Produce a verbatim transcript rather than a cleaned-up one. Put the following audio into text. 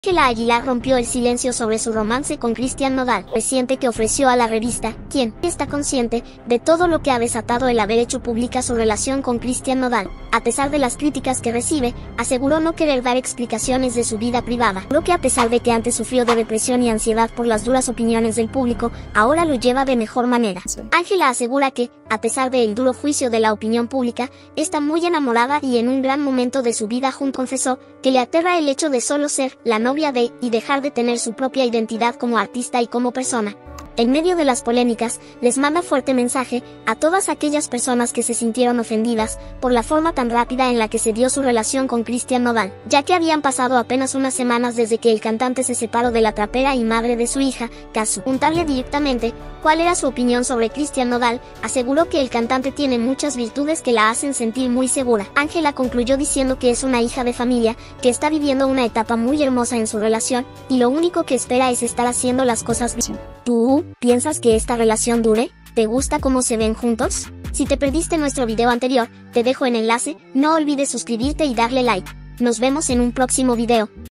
Ángela Aguilar rompió el silencio sobre su romance con Cristian Nodal, reciente que ofreció a la revista, quien está consciente de todo lo que ha desatado el haber hecho pública su relación con Cristian Nodal. A pesar de las críticas que recibe, aseguró no querer dar explicaciones de su vida privada, lo que a pesar de que antes sufrió de depresión y ansiedad por las duras opiniones del público, ahora lo lleva de mejor manera. Ángela asegura que, a pesar del duro juicio de la opinión pública, está muy enamorada y en un gran momento de su vida junto confesó que le aterra el hecho de solo ser la novia de y dejar de tener su propia identidad como artista y como persona. En medio de las polémicas, les manda fuerte mensaje a todas aquellas personas que se sintieron ofendidas por la forma tan rápida en la que se dio su relación con Cristian Nodal, ya que habían pasado apenas unas semanas desde que el cantante se separó de la trapera y madre de su hija, Cazzu. Preguntarle directamente cuál era su opinión sobre Cristian Nodal, aseguró que el cantante tiene muchas virtudes que la hacen sentir muy segura. Ángela concluyó diciendo que es una hija de familia, que está viviendo una etapa muy hermosa en su relación, y lo único que espera es estar haciendo las cosas bien. ¿Tú piensas que esta relación dure? ¿Te gusta cómo se ven juntos? Si te perdiste nuestro video anterior, te dejo el enlace, no olvides suscribirte y darle like. Nos vemos en un próximo video.